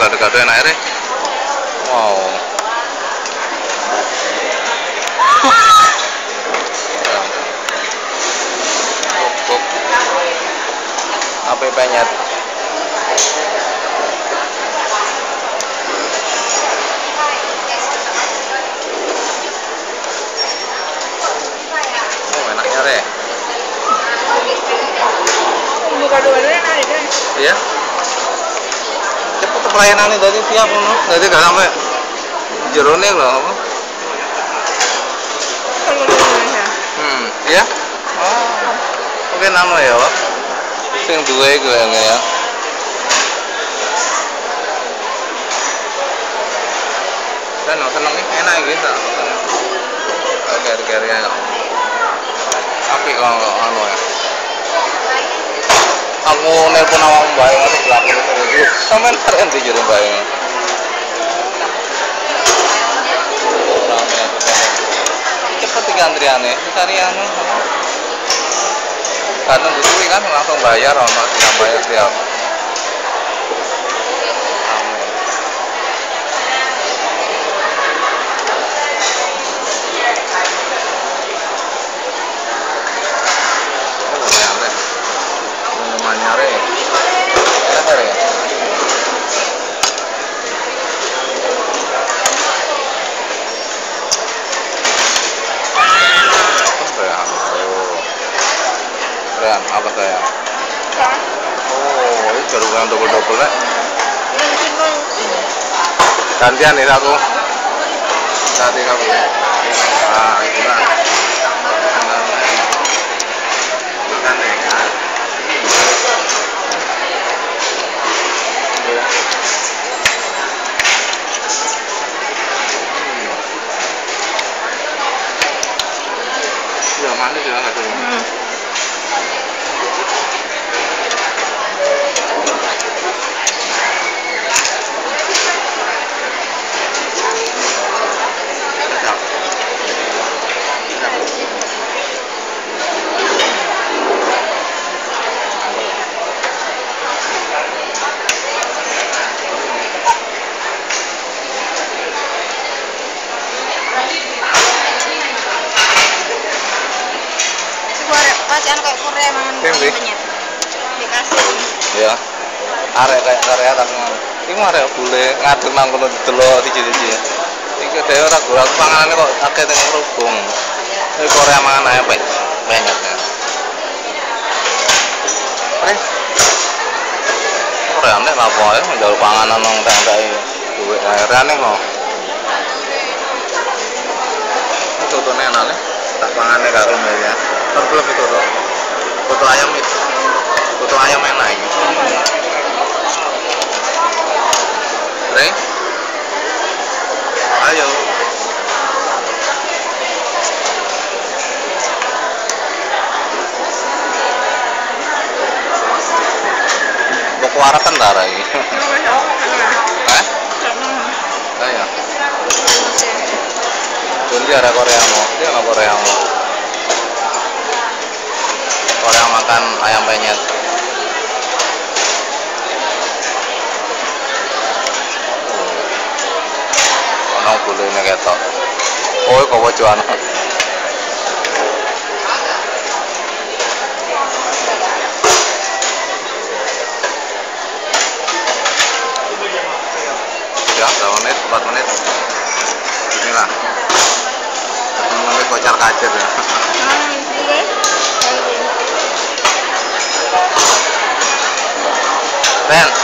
gado-gado enak ya. Wow. Cukup. Apa penyet? Oh, enaknya deh. Gado-gado enak deh. Iya. Cepet pelayanan tadi siap loh. Tadi gak sampai jerone loh. Kalau di Indonesia. Iya. Oh. Oke nano ya, Pak. Sing duwe gue ya. Dan seneng enak gitu. Oke, ya. Tapi kalau anu ya. Aku nelpon awak Mbak itu belakang itu. Sampeyan keren di jero Mbak. Cepet iki antriane, cari anu. Karena dulu kan langsung bayar, ono tidak bayar tiap. Apa saya? Oh, ini jarugan double-double ya. Gantian nih aku. Ganti kamu ya. Nah, gimana? Ya, mana dia nggak tuh? Bacaan kayak Korea mangan penyet. Dikasih. Ya. Arek kayak Korea tapi iku arek bule ngadeg nang kono didelok siji-siji. Iki dhewe ora golek panganane kok akeh teng rubung. Iki Korea mangan ae penyet ya. Korea nek lapo ae njaluk panganan nang teng-teng duwe airane kok. Contohnya enak tak pangane karo ya. Kan belum itu loh. Foto ayam itu. Foto ayam enak ini. Re? Ayo. Buku arakan darah ini. Eh? Ayo. Jadi ada Korea mau. Dia nggak Korea mau. Korea makan ayam penyet. Ono bulune ketok. Oh, kok bojoan. Ya, 3 menit, 4 menit. Inilah. 4 menit kocar kacir ya. Ben.